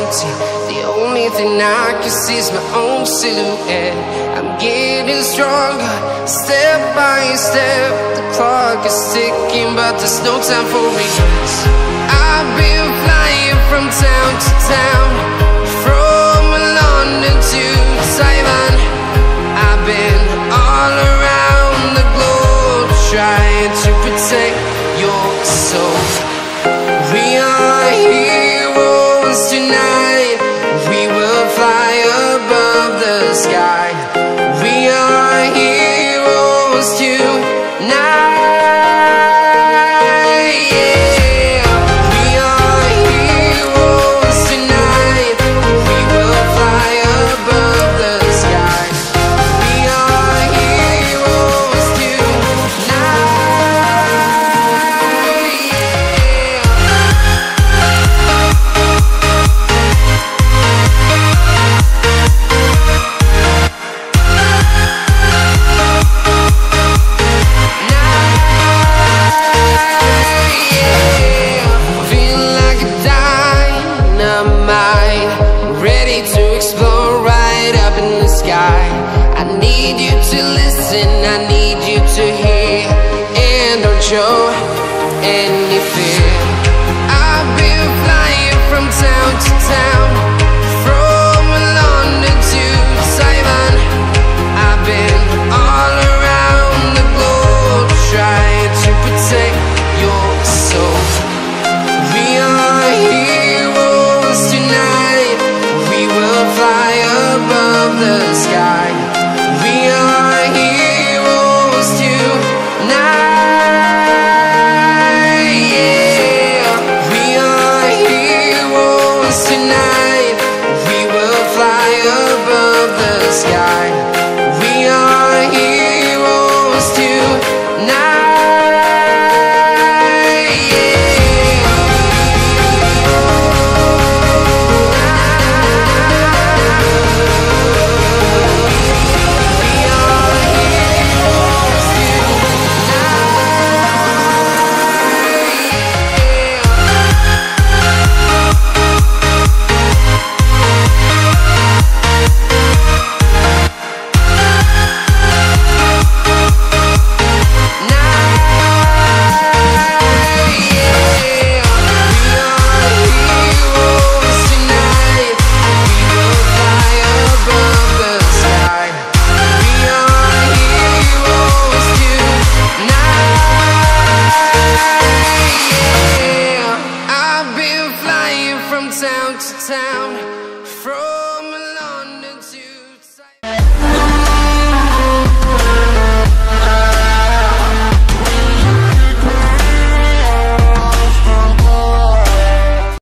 empty. The only thing I can see is my own silhouette. I'm getting stronger, step by step. The clock is ticking, but there's no time for regrets. I've been flying from town to town, from London to Taiwan. I've been all around the globe, trying to protect your soul. We are heroes tonight. We will fly above the sky. We are heroes tonight. I need you to listen, I need you to hear, and don't show any fear. I've been flying from town to town.